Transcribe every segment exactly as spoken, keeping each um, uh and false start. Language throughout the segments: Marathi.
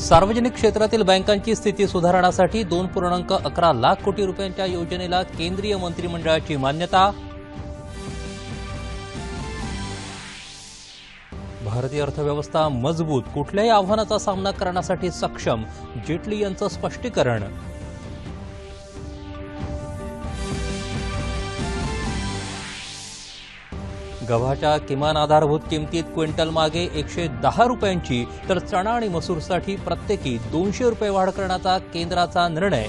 सार्वजनिक क्षेत्रातील बँकांची स्थिती सुधारण्यासाठी दोन पूर्णांक अकरा लाख कोटी रुपयांच्या योजनेला केंद्रीय मंत्रिमंडळाची मान्यता। भारतीय अर्थव्यवस्था मजबूत, कुठल्याही आव्हानाचा सामना करण्यासाठी सक्षम, जेटली यांचं स्पष्टीकरण। गव्हाच्या किमान आधारभूत किमतीत क्विंटल मागे एकशे दहा रुपयांची तर चणा आणि मसूरसाठी प्रत्येकी दोनशे रुपये वाढ करण्याचा केंद्राचा निर्णय।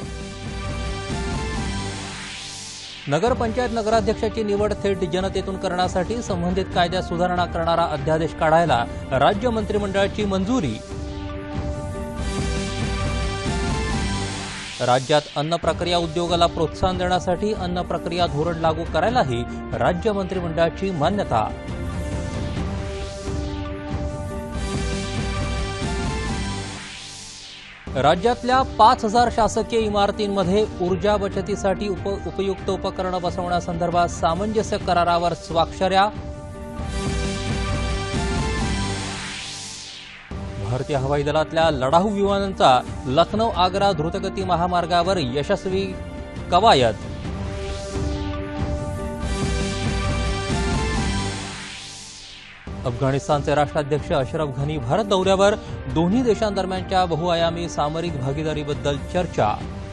नगरपंचायत नगराध्यक्षाची निवड थेट जनतेतून करण्यासाठी संबंधित कायद्यात सुधारणा करणारा अध्यादेश काढायला राज्य मंत्रिमंडळाची मंजुरी। राज्यात अन्न प्रक्रिया उद्योगाला प्रोत्साहन देण्यासाठी अन्न प्रक्रिया धोरण लागू करायलाही राज्य मंत्रिमंडळाची मान्यता। राज्यातल्या पाच हजार शासकीय इमारतींमध्ये ऊर्जा बचतीसाठी उप उपयुक्त उपकरणं बसवण्यासंदर्भात सामंजस्य करारावर स्वाक्षऱ्या। भारतीय हवाई दलातल्या लढाऊ विमानांचा लखनौ आग्रा द्रुतगती महामार्गावर यशस्वी कवायत। अफगाणिस्तानचे राष्ट्राध्यक्ष अशरफ घनी भारत दौऱ्यावर, दोन्ही देशांदरम्यानच्या बहुआयामी सामरिक भागीदारीबद्दल चर्चा।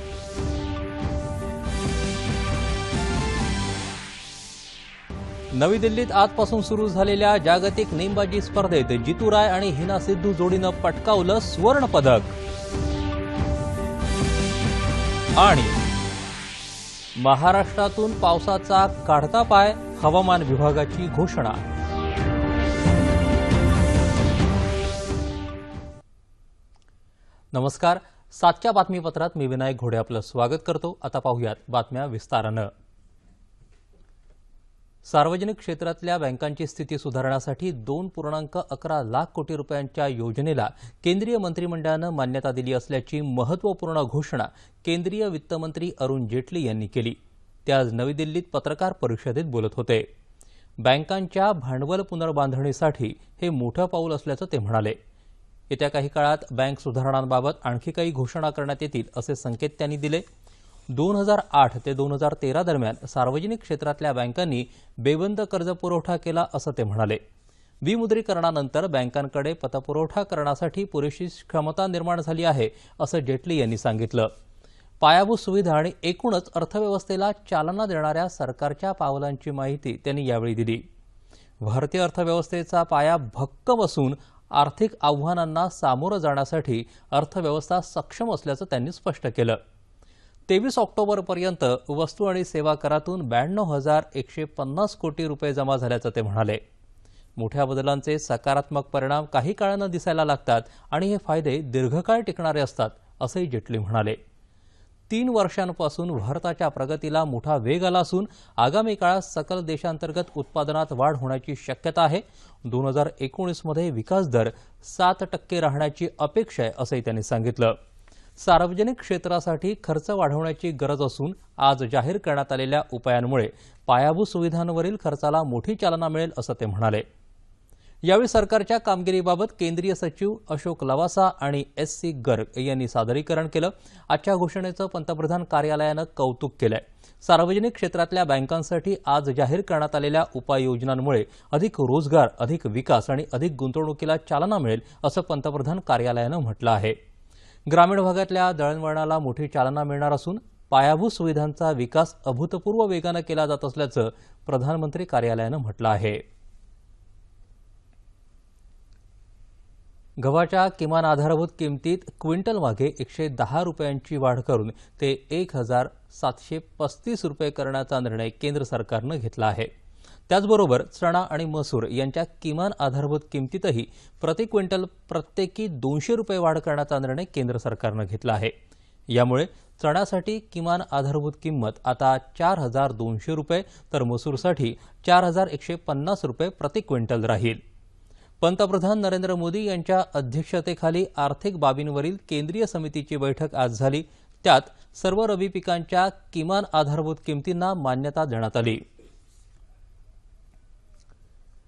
नवी दिल्लीत आजपासून सुरू झालेल्या जागतिक नेमबाजी स्पर्धेत जितू राय आणि हिना सिद्धू जोडीनं पटकावलं स्वर्ण पदक। आणि महाराष्ट्रातून पावसाचा काढता पाय, हवामान विभागाची घोषणा। नमस्कार, सातच्या बातमीपत्रात मी विनायक घोडे आपलं स्वागत करतो। आता पाहूयात बातम्या विस्तारानं। सार्वजनिक क्षेत्रातल्या बँकांची स्थिती सुधारण्यासाठी दोन पूर्णांक अकरा लाख कोटी रुपयांच्या योजनेला केंद्रीय मंत्रिमंडळानं मान्यता दिली असल्याची महत्त्वपूर्ण घोषणा केंद्रीय वित्तमंत्री अरुण जेटली यांनी केली। ते आज नवी दिल्लीत पत्रकार परिषदेत बोलत होते। बँकांच्या भांडवल पुनर्बांधणीसाठी हे मोठं पाऊल असल्याचं ते म्हणाले। येत्या काही काळात बँक सुधारणांबाबत आणखी काही घोषणा करण्यात येतील असे संकेत त्यांनी दिले। दोन हजार आठ ते दोन हजार तेरा दरम्यान सार्वजनिक क्षेत्रातल्या बँकांनी बेबंद कर्ज पुरवठा केला असं ते म्हणाले। विमुद्रीकरणानंतर बँकांकडे पतपुरवठा करण्यासाठी पुरेशी क्षमता निर्माण झाली आहे असं जेटली यांनी सांगितलं। पायाभूत सुविधा आणि एकूणच अर्थव्यवस्थेला चालना देणाऱ्या सरकारच्या पावलांची माहिती त्यांनी यावेळी दिली। भारतीय अर्थव्यवस्थेचा पाया भक्कम असून आर्थिक आव्हानांना सामोरं जाण्यासाठी अर्थव्यवस्था सक्षम असल्याचं त्यांनी स्पष्ट केलं। तेवीस ऑक्टोबरपर्यंत वस्तू आणि सेवा करातून ब्याण्णव हजार एकशे पन्नास कोटी रुपये जमा झाल्याचं ते म्हणाले। मोठ्या बदलांचे सकारात्मक परिणाम काही काळानं दिसायला लागतात आणि हे फायदे दीर्घकाळ टिकणारे असतात असंही जेटली म्हणाले। तीन वर्षांपासून भारताच्या प्रगतीला मोठा वेग आला असून आगामी काळात सकल देशांतर्गत उत्पादनात वाढ होण्याची शक्यता आहे। दोन हजार एकोणीस मध्ये विकास दर सात टक्के राहण्याची अपेक्षा आहे असंही त्यांनी सांगितलं। सार्वजनिक क्षेत्रासाठी खर्च वाढवण्याची गरज असून आज जाहीर करण्यात आलेल्या उपायांमुळे पायाभूत सुविधांवरील खर्चाला मोठी चालना मिळेल असं ते म्हणाले। यावेळी सरकारच्या कामगिरीबाबत केंद्रीय सचिव अशोक लवासा आणि एस सी गर्ग यांनी सादरीकरण केलं। आजच्या घोषणेचं पंतप्रधान कार्यालयानं कौतुक केलंय। सार्वजनिक क्षेत्रातल्या बँकांसाठी आज जाहीर करण्यात आलेल्या उपाययोजनांमुळे अधिक रोजगार, अधिक विकास आणि अधिक गुंतवणुकीला चालना मिळेल असं पंतप्रधान कार्यालयानं म्हटलं आहे। ग्रामीण भागातल्या दळणवळणाला मोठी चालना मिळणार असून पायाभूत सुविधांचा विकास अभूतपूर्व वेगानं केला जात असल्याचं प्रधानमंत्री कार्यालयानं म्हटलं आहे। गव्हाच्या किमान आधारभूत किमतीत क्विंटल मागे एकशे दहा रुपयांची वाढ करून ते एक हजार सातशे पस्तीस रुपये करण्याचा निर्णय केंद्र सरकारनं घेतला आहे। त्याचबरोबर चणा आणि मसूर यांच्या किमान आधारभूत किमतीतही प्रति क्विंटल प्रत्येकी दोनशे रुपये वाढ करण्याचा निर्णय केंद्र सरकारनं घेतला आहे। यामुळे चण्यासाठी किमान आधारभूत किंमत आता चार हजार दोनशे रुपये तर मसूरसाठी चार हजार एकशे पन्नास रुपये प्रति क्विंटल राहील। पंतप्रधान नरेंद्र मोदी यांच्या अध्यक्षतेखाली आर्थिक बाबींवरील केंद्रीय समितीची बैठक आज झाली। त्यात सर्व रबी पिकांच्या किमान आधारभूत किमतींना मान्यता देण्यात आली।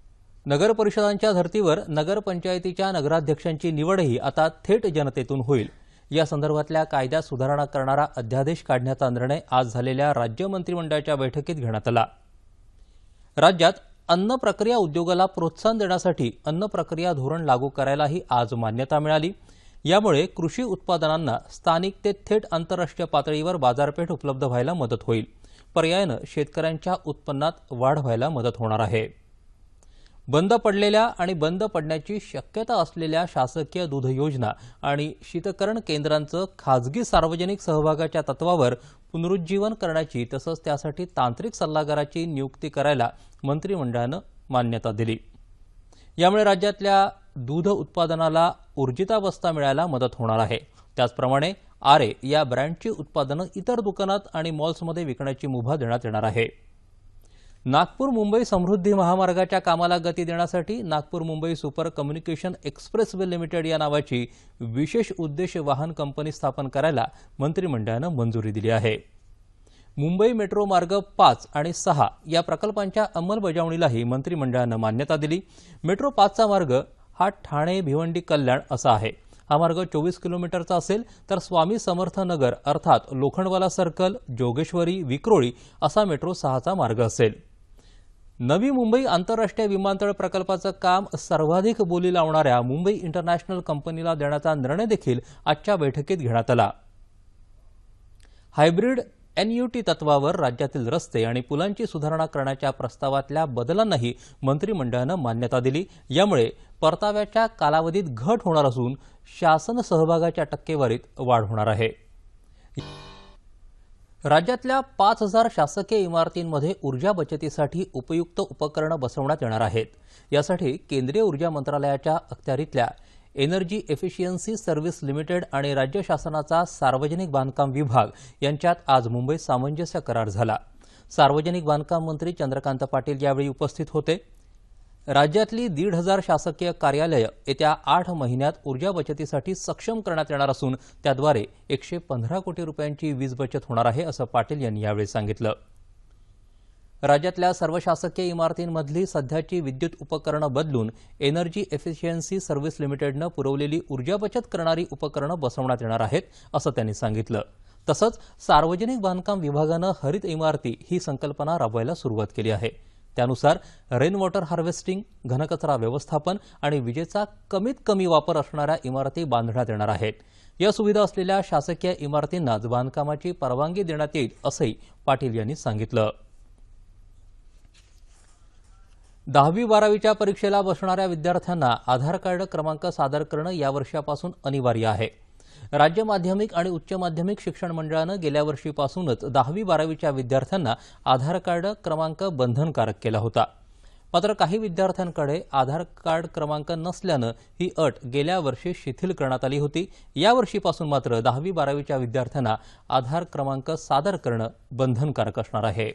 नगर परिषदांच्या धर्तीवर नगरपंचायतीच्या नगराध्यक्षांची निवडही आता थेट जनतेतून होईल. या संदर्भातल्या कायद्यात सुधारणा करणारा अध्यादेश काढण्याचा निर्णय आज झालेल्या राज्य मंत्रिमंडळाच्या बैठकीत घेण्यात आला. राज्यात अन्न प्रक्रिया उद्योगाला प्रोत्साहन देण्यासाठी अन्न प्रक्रिया धोरण लागू करायलाही आज मान्यता मिळाली. यामुळे कृषी उत्पादनांना स्थानिक ते थेट आंतरराष्ट्रीय पातळीवर बाजारपेठ उपलब्ध व्हायला मदत होईल. पर्यायानं शेतकऱ्यांच्या उत्पन्नात वाढ व्हायला मदत होणार आहे. बंद पडलेल्या आणि बंद पडण्याची शक्यता असलेल्या शासकीय दूध योजना आणि शीतकरण केंद्रांचं खाजगी सार्वजनिक सहभागाच्या तत्वावर पुनरुज्जीवन करण्याची तसंच त्यासाठी तांत्रिक सल्लागाराची नियुक्ती करायला मंत्रिमंडळानं मान्यता दिली. यामुळे राज्यातल्या दूध उत्पादनाला ऊर्जितावस्था मिळायला मदत होणार आहे. त्याचप्रमाणे आरे या ब्रँडची उत्पादनं इतर दुकानात आणि मॉल्समध्ये विकण्याची मुभा देण्यात येणार आहे. नागपूर मुंबई समृद्धी महामार्गाच्या कामाला गती देण्यासाठी Nagpur Mumbai super communication expressway limited या नावाची विशेष उद्देश वाहन कंपनी स्थापन करायला मंत्रिमंडळानं मंजुरी दिली आहे. मुंबई मेट्रो मार्ग पाच आणि सहा या प्रकल्पांच्या अंमलबजावणीलाही मंत्रिमंडळानं मान्यता दिली. मेट्रो पाचचा मार्ग हा ठाणे भिवंडी कल्याण असा आहे. हा मार्ग चोवीस किलोमीटरचा असेल तर स्वामी समर्थ नगर अर्थात लोखंडवाला सर्कल, जोगेश्वरी, विक्रोळी असा मेट्रो सहाचा मार्ग असेल. नवी मुंबई आंतरराष्ट्रीय विमानतळ प्रकल्पाचं काम सर्वाधिक बोली लावणाऱ्या मुंबई इंटरनॅशनल कंपनीला देण्याचा निर्णय देखील आजच्या बैठकीत घेण्यात आला. हायब्रिड एनयूटी तत्वावर राज्यातील रस्ते आणि पुलांची सुधारणा करण्याच्या प्रस्तावातल्या बदलांनाही मंत्रिमंडळानं मान्यता दिली. यामुळे परताव्याच्या कालावधीत घट होणार असून शासन सहभागाच्या टक्केवारीत वाढ होणार आहे. राज्यातल्या पाच हजार शासकीय इमारतींमध्ये ऊर्जा बचतीसाठी उपयुक्त उपकरणं बसवण्यात येणार आहेत. यासाठी केंद्रीय ऊर्जा मंत्रालयाच्या अखत्यारीतल्या एनर्जी एफिशियन्सी सर्व्हिस लिमिटेड आणि राज्य शासनाचा सार्वजनिक बांधकाम विभाग यांच्यात आज मुंबईत सामंजस्य करार झाला. सार्वजनिक बांधकाम मंत्री चंद्रकांत पाटील यावेळी उपस्थित होते. राज्यातली दीड हजार शासकीय कार्यालयं येत्या आठ महिन्यात ऊर्जा बचतीसाठी सक्षम करण्यात येणार असून त्याद्वारे एकशे पंधरा कोटी रुपयांची वीज बचत होणार आहे असं पाटील यांनी यावेळी सांगितलं. राज्यातल्या सर्व शासकीय इमारतींमधली सध्याची विद्युत उपकरणं बदलून एनर्जी एफिशियन्सी सर्व्हिस लिमिटेडनं पुरवलेली ऊर्जा बचत करणारी उपकरणं बसवण्यात येणार आहेत असं त्यांनी सांगितलं. तसंच सार्वजनिक बांधकाम विभागानं हरित इमारती ही संकल्पना राबवायला सुरुवात केली आहे. त्यानुसार रेन वॉटर हार्वेस्टिंग, घनकचरा व्यवस्थापन आणि विजेचा कमीत कमी वापर असणाऱ्या इमारती बांधण्यात येणार आहेत. या सुविधा असलेल्या शासकीय इमारतींनाच बांधकामाची परवानगी देण्यात येईल असंही पाटील यांनी सांगितलं. दहावी बारावीच्या परीक्षेला बसणाऱ्या विद्यार्थ्यांना आधार कार्ड क्रमांक सादर करणं या वर्षापासून अनिवार्य आहे. राज्य माध्यमिक आणि उच्च माध्यमिक शिक्षण मंडळानं गेल्या वर्षीपासूनच दहावी बारावीच्या विद्यार्थ्यांना आधार कार्ड क्रमांक बंधनकारक केला होता. मात्र काही विद्यार्थ्यांकडे आधार कार्ड क्रमांक नसल्यानं ही अट गेल्या वर्षी शिथिल करण्यात आली होती. या वर्षीपासून मात्र दहावी बारावीच्या विद्यार्थ्यांना आधार क्रमांक सादर करणं बंधनकारक असणार आहे.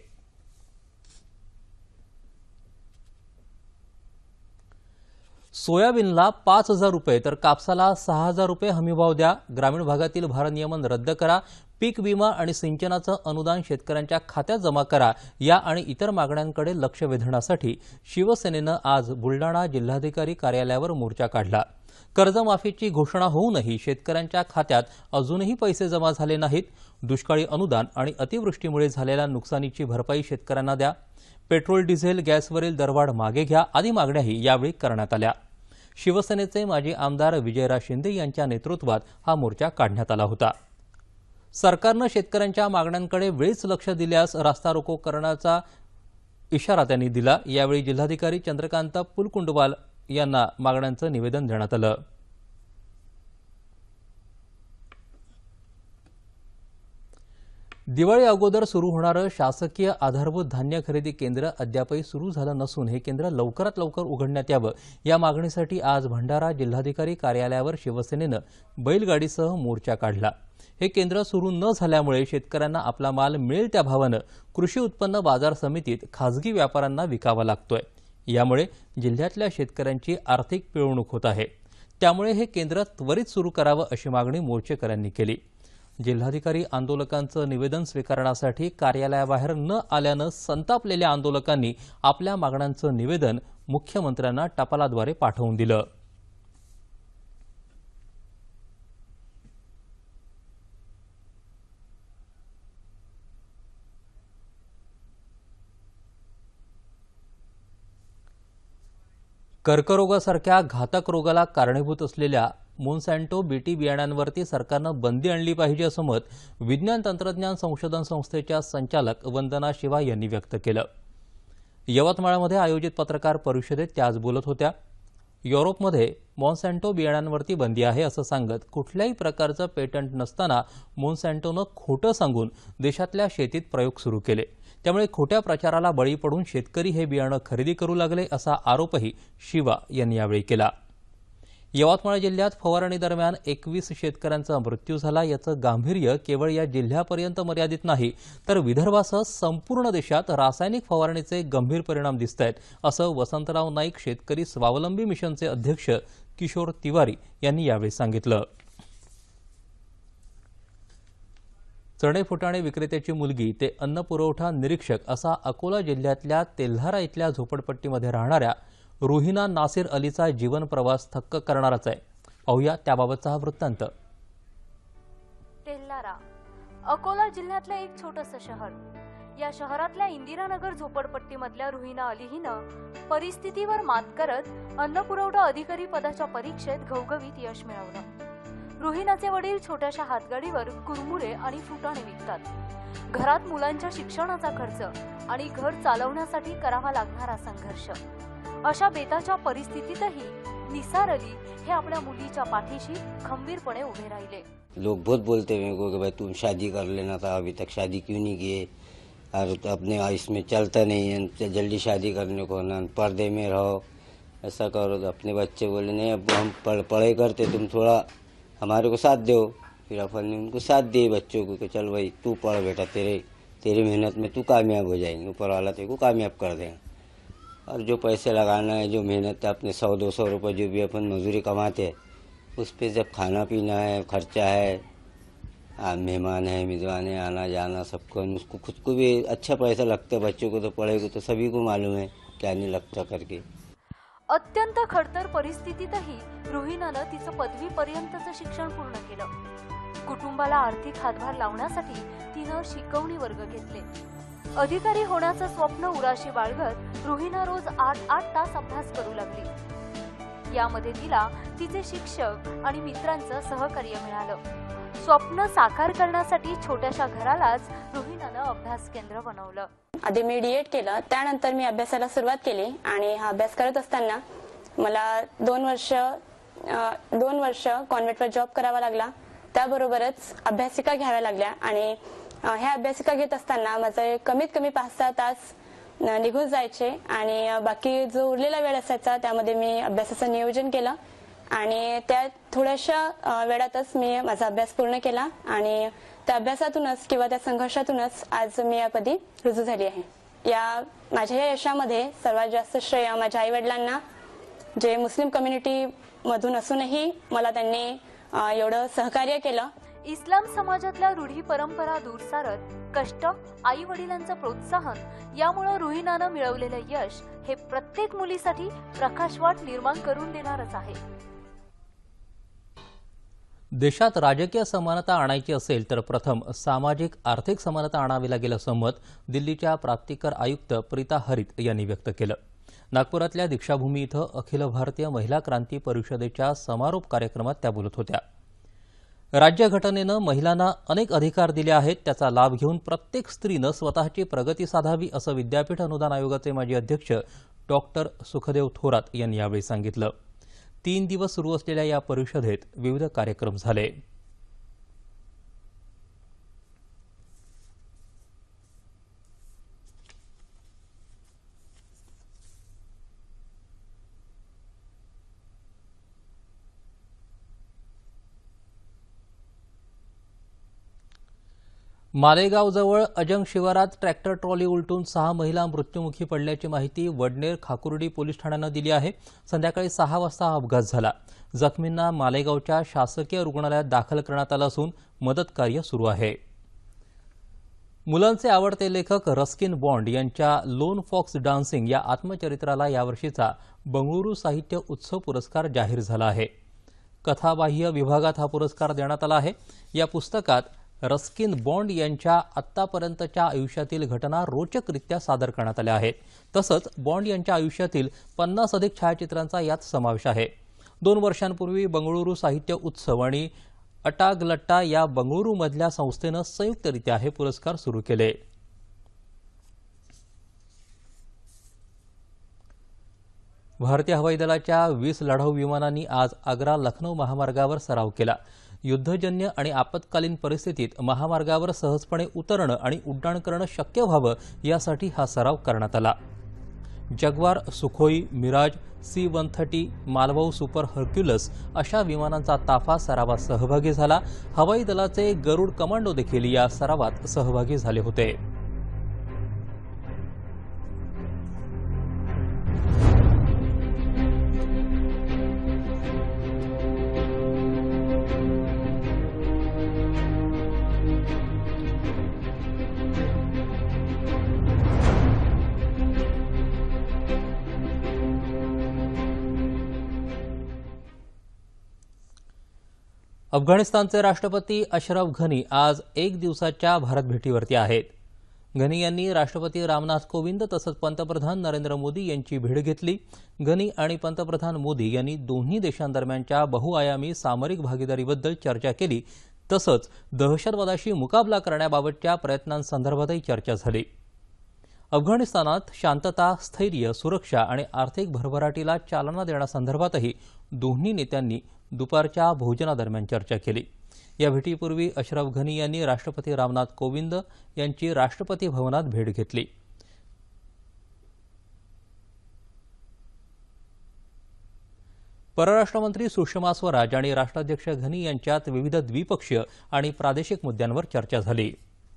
सोयाबीनला पाच हजार रुपये तर कापसाला सहा हजार रुपये हमीभाव द्या. ग्रामीण भागातील भारनियमन रद्द करा. पीक विमा आणि सिंचनाचं अनुदान शेतकऱ्यांच्या खात्यात जमा करा. या आणि इतर मागण्यांकडे लक्ष वेधण्यासाठी शिवसेनेनं आज बुलडाणा जिल्हाधिकारी कार्यालयावर मोर्चा काढला. कर्जमाफीची घोषणा होऊनही शेतकऱ्यांच्या खात्यात अजूनही पैसे जमा झाले नाहीत. दुष्काळी अनुदान आणि अतिवृष्टीमुळे झालेल्या नुकसानीची भरपाई शेतकऱ्यांना द्या. पेट्रोल डिझेल गॅसवरील दरवाढ मागे घ्या आदी मागण्याही यावेळी करण्यात आल्या. शिवसेनेचे माजी आमदार विजयराज शिंदे यांच्या नेतृत्वात हा मोर्चा काढण्यात आला होता. सरकारनं शेतकऱ्यांच्या मागण्यांकडे वेळीच लक्ष दिल्यास रास्ता रोको करण्याचा इशारा त्यांनी दिला. यावेळी जिल्हाधिकारी चंद्रकांत पुलकुंडवाल यांना मागण्यांचं निवेदन देण्यात आलं. दिवाळी अगोदर सुरू होणारं शासकीय आधारभूत धान्य खरेदी केंद्र अद्यापही सुरू झालं नसून हे केंद्र लवकरात लवकर उघडण्यात यावं या मागणीसाठी आज भंडारा जिल्हाधिकारी कार्यालयावर शिवसेनेनं बैलगाडीसह मोर्चा काढला. हे केंद्र सुरू न झाल्यामुळे शेतकऱ्यांना आपला माल मिळेल त्या भावानं कृषी उत्पन्न बाजार समितीत खासगी व्यापाऱ्यांना विकावा लागतोय. यामुळे जिल्ह्यातल्या शेतकऱ्यांची आर्थिक पिळवणूक होत आहे. त्यामुळे हे केंद्र त्वरित सुरू करावं अशी मागणी मोर्चेकऱ्यांनी केली. जिल्हाधिकारी आंदोलकांचं निवेदन स्वीकारण्यासाठी कार्यालयाबाहेर न आल्यानं संतापलेल्या आंदोलकांनी आपल्या मागण्यांचं निवेदन मुख्यमंत्र्यांना टपालाद्वारे पाठवून दिलं. कर्करोगासारख्या घातक रोगाला कारणीभूत असलेल्या मोन्सॅन्टो बीटी बियाण्यांवरती सरकारनं बंदी आणली पाहिजे असं मत विज्ञान तंत्रज्ञान संशोधन संस्थेच्या संचालक वंदना शिवा यांनी व्यक्त केलं. यवतमाळमध्ये आयोजित पत्रकार परिषदेत त्या आज बोलत होत्या. युरोपमध्ये मोन्सॅन्टो बियाण्यांवरती बंदी आहे असं सांगत कुठल्याही प्रकारचं पेटंट नसताना मोन्सॅन्टोनं खोटं सांगून देशातल्या शेतीत प्रयोग सुरू केले. त्यामुळे खोट्या प्रचाराला बळी पडून शेतकरी हे बियाणं खरेदी करू लागले असा आरोपही शिवा यांनी यावेळी केला. यवतमाळ जिल्ह्यात फवारणी दरम्यान एकवीस शेतकऱ्यांचा मृत्यू झाला. याचं गांभीर्य केवळ या जिल्ह्यापर्यंत मर्यादित नाही तर विदर्भासह संपूर्ण देशात रासायनिक फवारणीचे गंभीर परिणाम दिसतायत असं वसंतराव नाईक शेतकरी स्वावलंबी मिशनचे अध्यक्ष किशोर तिवारी यांनी यावेळी सांगितलं. चणे फुटाणे विक्रेत्याची मुलगी ते अन्न पुरवठा निरीक्षक असा अकोला जिल्ह्यातल्या तेल्हारा इथल्या झोपडपट्टीमध्ये राहणाऱ्या रुहिना नासिर अलीचा जीवन प्रवास थक्क करणाराच आहे. पाहूया त्याबाबतचा हा वृत्तांत. तेल्हारा अकोला जिल्ह्यातलं एक छोटंसं शहर. या शहरातल्या इंदिरानगर झोपडपट्टीमधल्या रुहिना अली हिनं परिस्थितीवर मात करत अन्न पुरवठा अधिकारी पदाच्या परीक्षेत घवघवीत यश मिळवलं. रुहिनाचे वडील छोट्याशा हातगाडीवर कुरमुरे आणि फुटाणे विकतात. घरात मुलांच्या शिक्षणाचा खर्च आणि घर चालवण्यासाठी करावा लागणारा संघर्ष. अशा बेताच्या परिस्थितीतही निसार अली हे आपल्या मुलीच्या पाठीशी खंबीरपणे उभे राहिले. लोग बहुत बोलते हैं मेरे को कि भाई तुम शादी कर लेना था, अभी तक शादी क्यों नहीं किए, और अपने इसमें चलता नहीं है, जल्दी शादी करने को ना, पर्दे में रहो, ऐसा करो. तो अपने बच्चे बोले नहीं अब हम पढ़ पढ़ाई करते, तुम थोड़ा हमारे को साथ दो. फिर अपन ने उनको साथ दिए बच्चों को कि चल भाई तू पढ़ बेटा, तेरे तेरी मेहनत में तू कामयाब हो जाएंगे, ऊपर वाला तेरे को कामयाब कर देगा. और जो पैसे लगाना है, जो मेहनत है, अपने सौ दो सौ रुपये जो भी अपन मजदूरी कमाते हैं उस पर जब खाना पीना है, खर्चा है, आ, मेहमान है, मेजबान है, आना जाना सबको, उसको खुद को भी अच्छा पैसा लगता है. बच्चों को तो पढ़ेगा तो सभी को मालूम है क्या नहीं लगता करके. अत्यंत खडतर परिस्थितीतही रुहिनानं तिचं पदवीपर्यंतचं शिक्षण पूर्ण केलं. कुटुंबाला आर्थिक हातभार लावण्यासाठी तिनं शिकवणी वर्ग घेतले. अधिकारी होण्याचं स्वप्न उराशी बाळगत रुहिना रोज आठ आठ तास अभ्यास करू लागली. यामध्ये तिला तिचे शिक्षक आणि मित्रांचं सहकार्य मिळालं. स्वप्न साकार करण्यासाठी छोट्याशा घरालाच रुहिनानं अभ्यास केंद्र बनवलं. आधी मी डी एड केलं, त्यानंतर मी अभ्यासाला सुरुवात केली आणि हा अभ्यास करत असताना मला दोन वर्ष दोन वर्ष कॉन्व्हेंटवर जॉब करावा लागला. त्याबरोबरच अभ्यासिका घ्याव्या लागल्या आणि ह्या अभ्यासिका घेत असताना माझे कमीत कमी पाच सहा तास निघून जायचे आणि बाकी जो उरलेला वेळ असायचा त्यामध्ये मी अभ्यासाचं नियोजन केलं आणि त्या थोड्याशा वेळातच मी माझा अभ्यास पूर्ण केला आणि त्या अभ्यासातूनच किंवा त्या संघर्षातूनच आज मी यापदी रुजू झाली आहे. या माझ्या या यशामध्ये सर्वात जास्त श्रेय माझ्या आई वडिलांना, जे मुस्लिम कम्युनिटी मधून असूनही मला त्यांनी एवढं सहकार्य केलं. इस्लाम समाजातल्या रूढी परंपरा दूर सारत कष्ट, आई वडिलांचं प्रोत्साहन यामुळे रुहिनानं मिळवलेलं यश हे प्रत्येक मुलीसाठी प्रकाशवाट निर्माण करून देणारच आहे. देशात राजकीय समानता आणायची असेल तर प्रथम सामाजिक आर्थिक समानता आणावी लागेल असं मत दिल्लीच्या प्राप्तिकर आयुक्त प्रीता हरित यांनी व्यक्त केलं. नागपुरातल्या दीक्षाभूमी इथं अखिल भारतीय महिला क्रांती परिषदेच्या समारोप कार्यक्रमात त्या बोलत होत्या. राज्यघटनेनं महिलांना अनेक अधिकार दिले आहेत, त्याचा लाभ घेऊन प्रत्येक स्त्रीनं स्वतःची प्रगती साधावी असं विद्यापीठ अनुदान आयोगाचे माजी अध्यक्ष डॉक्टर सुखदेव थोरात यांनी यावेळी सांगितलं. तीन दिवस सुरू असलेल्या या परिषदेत विविध कार्यक्रम झाले. मालेगावजवळ अजंग शिवारात ट्रॅक्टर ट्रॉली उलटून सहा महिला मृत्युमुखी पडल्याची माहिती वडनेर खाकुर्डी पोलीस ठाण्यानं दिली आहे. संध्याकाळी सहा वाजता हा अपघात झाला. जखमींना मालेगावच्या शासकीय रुग्णालयात दाखल करण्यात आलं असून मदत कार्य सुरू आहे. मुलांचे आवडते लेखक रस्किन बॉन्ड यांच्या लोन फॉक्स डान्सिंग या आत्मचरित्राला यावर्षीचा बंगळुरू साहित्य उत्सव पुरस्कार जाहीर झाला आहे. कथाबाह्य विभागात हा पुरस्कार देण्यात आला आहे. या पुस्तकात रस्किन बॉन्ड यांच्या आत्तापर्यंतच्या आयुष्यातील घटना रोचकरित्या सादर करण्यात आल्या आहेत. तसंच बॉन्ड यांच्या आयुष्यातील पन्नास अधिक छायाचित्रांचा यात समावेश आहे. दोन वर्षांपूर्वी बंगळुरू साहित्य उत्सव आणि अटागलट्टा या बंगळुरूमधल्या संस्थेनं संयुक्तरित्या हे पुरस्कार सुरू केले. भारतीय हवाई दलाच्या वीस लढाऊ विमानांनी आज आग्रा लखनौ महामार्गावर सराव केला. युद्धजन्य आणि आपत्कालीन परिस्थितीत महामार्गावर सहजपणे उतरणं आणि उड्डाण करणं शक्य व्हावं यासाठी हा सराव करण्यात आला. Jaguar, Sukhoi, Mirage, C one thirty, मालवाहू सुपर हर्क्युलस अशा विमानांचा ताफा सरावात सहभागी झाला. हवाई दलाचे गरुड कमांडो देखील या सरावात सहभागी झाले होते. अफगाणिस्तानचे राष्ट्रपती अशरफ घनी आज एक दिवसाच्या भारत भेटीवरती आहेत. घनी यांनी राष्ट्रपती रामनाथ कोविंद तसंच पंतप्रधान नरेंद्र मोदी यांची भेट घेतली. घनी आणि पंतप्रधान मोदी यांनी दोन्ही देशांदरम्यानच्या बहुआयामी सामरिक भागीदारीबद्दल चर्चा केली. तसंच दहशतवादाशी मुकाबला करण्याबाबतच्या प्रयत्नांसंदर्भातही चर्चा झाली. अफगाणिस्तानात शांतता, स्थैर्य, सुरक्षा आणि आर्थिक भरभराटीला चालना देण्यासंदर्भातही दोन्ही नेत्यांनी दुपारच्या भोजनादरम्यान चर्चा केली. या भेटीपूर्वी अशरफ घनी यांनी राष्ट्रपती रामनाथ कोविंद यांची राष्ट्रपती भवनात भेट घेतली. परराष्ट्रमंत्री सुषमा स्वराज आणि राष्ट्राध्यक्ष घनी यांच्यात विविध द्विपक्षीय आणि प्रादेशिक मुद्द्यांवर चर्चा झाली.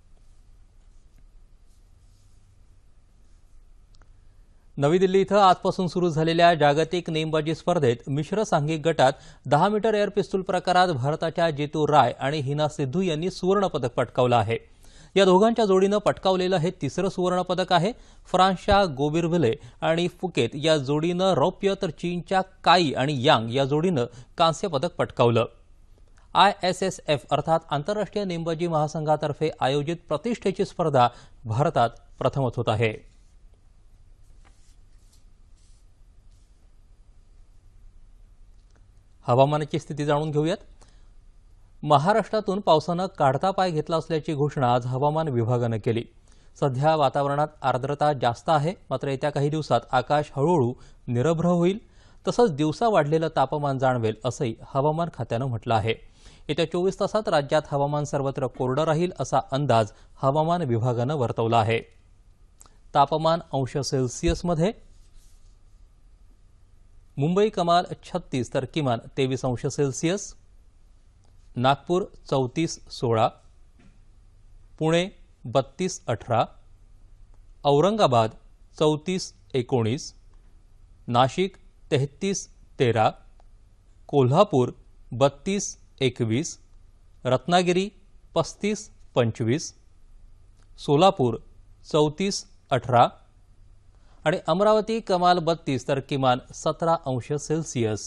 नवी दिल्ली इथं आजपासून सुरू झालेल्या जागतिक नेमबाजी स्पर्धेत मिश्र सांघिक गटात दहा मीटर एअर पिस्तूल प्रकारात भारताच्या जितू राय आणि हिना सिद्धू यांनी सुवर्णपदक पटकावलं आहे. या दोघांच्या जोडीनं पटकावलेलं हे तिसरं सुवर्णपदक आहे. फ्रान्सच्या गोबिरव्हिले आणि फुकेत या जोडीनं रौप्य तर चीनच्या काई आणि यांग या जोडीनं कांस्य पदक पटकावलं. आय एस एस एफ अर्थात आंतरराष्ट्रीय नेमबाजी महासंघातर्फे आयोजित प्रतिष्ठेची स्पर्धा भारतात प्रथमच होत आहे. हवामानाची स्थिती जाणून घेऊयात. महाराष्ट्रातून पावसानं काढता पाय घेतला असल्याची घोषणा आज हवामान विभागानं केली. सध्या वातावरणात आर्द्रता जास्त आहे. मात्र येत्या काही दिवसात आकाश हळूहळू निरभ्र होईल. तसंच दिवसा वाढलेलं तापमान जाणवेल असंही हवामान खात्यानं म्हटलं आहे. येत्या चोवीस तासात राज्यात हवामान सर्वत्र कोरडं राहील असा अंदाज हवामान विभागानं वर्तवला आहे. तापमान अंश सेल्सिअसमध्ये मुंबई कमाल छत्तीस तर किमान तेवीस अंश सेल्सिअस, नागपूर चौतीस सोळा, पुणे बत्तीस अठरा, औरंगाबाद चौतीस एकोणीस, नाशिक तेहतीस तेरा, कोल्हापूर बत्तीस एकवीस, रत्नागिरी पस्तीस पंचवीस, सोलापूर चौतीस अठरा आणि अमरावती कमाल बत्तीस तर किमान सतरा अंश सेल्सिअस.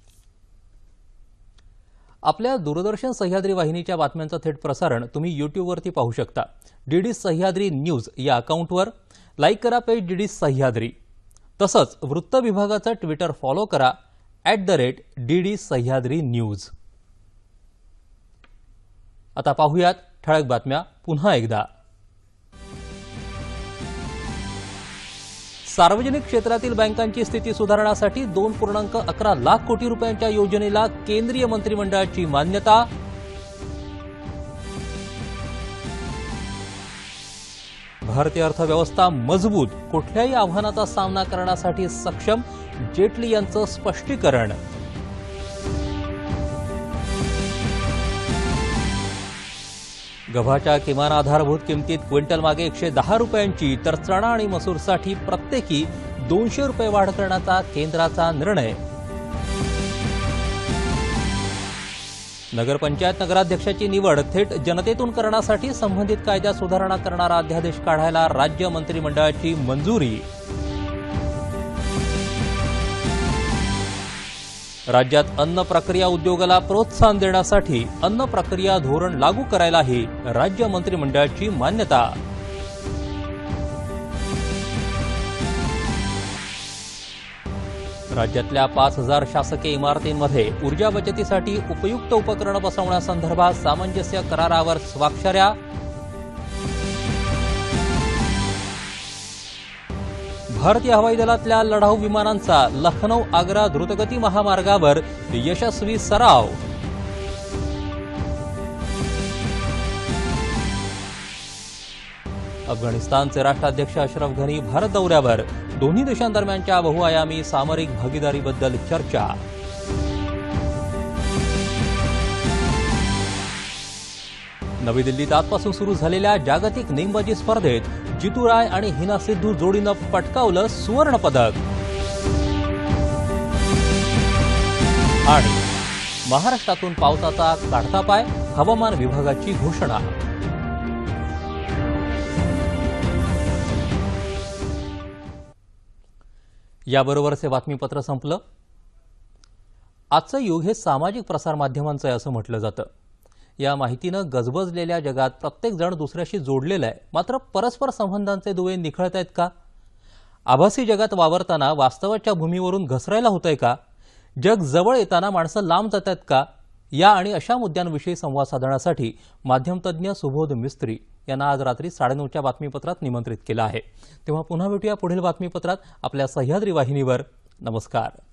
आपल्या दूरदर्शन सह्याद्री वाहिनीच्या बातम्यांचं थेट प्रसारण तुम्ही यूट्यूबवरती पाहू शकता. डीडी सह्याद्री न्यूज या अकाउंटवर लाईक करा पेज डीडी सह्याद्री. तसंच वृत्त विभागाचं ट्विटर फॉलो करा at the rate DD Sahyadri news. आता पाहूयात ठळक बातम्या पुन्हा एकदा. सार्वजनिक क्षेत्रातील बँकांची स्थिती सुधारण्यासाठी दोन पूर्णांक अकरा लाख कोटी रुपयांच्या योजनेला केंद्रीय मंत्रिमंडळाची मान्यता. भारतीय अर्थव्यवस्था मजबूत, कुठल्याही आव्हानाचा सामना करण्यासाठी सक्षम, जेटली यांचं स्पष्टीकरण. गव्हाच्या किमान आधारभूत किमतीत क्विंटल मागे एकशे दहा रुपयांची तर चणा आणि मसूरसाठी प्रत्येकी दोनशे रुपये वाढ करण्याचा केंद्राचा निर्णय. नगरपंचायत नगराध्यक्षाची निवड थेट जनतेतून करण्यासाठी संबंधित कायद्यात सुधारणा करणारा अध्यादेश काढायला राज्य मंत्रिमंडळाची मंजुरी. राज्यात अन्न प्रक्रिया उद्योगाला प्रोत्साहन देण्यासाठी अन्न प्रक्रिया धोरण लागू करायलाही राज्य मंत्रिमंडळाची मान्यता. राज्यातल्या पाच हजार शासकीय इमारतींमध्ये ऊर्जा बचतीसाठी उपयुक्त उपकरणं बसवण्यासंदर्भात सामंजस्य करारावर स्वाक्षऱ्या. भारतीय हवाई दलातल्या लढाऊ विमानांचा लखनौ आग्रा द्रुतगती महामार्गावर यशस्वी सराव. अफगाणिस्तानचे राष्ट्राध्यक्ष अशरफ घनी भारत दौऱ्यावर. दोन्ही देशांदरम्यानच्या बहुआयामी सामरिक भागीदारीबद्दल चर्चा. नवी दिल्लीत आजपासून सुरू झालेल्या जागतिक नेमबाजी स्पर्धेत जितू राय आणि हिना सिद्धू जोडीनं पटकावलं सुवर्ण पदक. आणि महाराष्ट्रातून पावसाचा काढता पाय, हवामान विभागाची घोषणा. याबरोबरच हे बातमीपत्र संपलं. आजचं युग हे सामाजिक प्रसारमाध्यमांचं आहे असं म्हटलं जातं. या माहितीनं गजबजलेल्या जगात प्रत्येक जण दुसऱ्याशी जोडलेला आहे. मात्र परस्पर संबंधांचे दुवे निखळत आहेत का? आभासी जगात वावरताना वास्तवाच्या भूमीवरून घसरायला होतंय का? जग जवळ येताना माणसं लांब जात आहेत का? या आणि अशा मुद्द्यांविषयी संवाद साधण्यासाठी माध्यमतज्ञ सुबोध मिस्त्री यांना आज रात्री साडेनऊच्या बातमीपत्रात निमंत्रित केलं आहे. तेव्हा पुन्हा भेटूया पुढील बातमीपत्रात आपल्या सह्याद्री वाहिनीवर. नमस्कार.